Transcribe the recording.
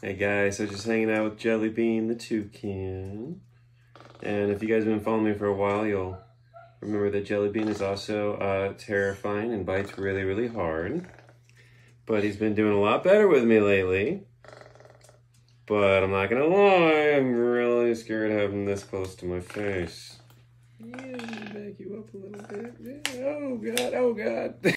Hey guys, so just hanging out with Jellybean the toucan. And if you guys have been following me for a while, you'll remember that Jellybean is also terrifying and bites really, really hard. But he's been doing a lot better with me lately. But I'm not gonna lie, I'm really scared of having this close to my face. Yeah, let me back you up a little bit. Oh God, oh God.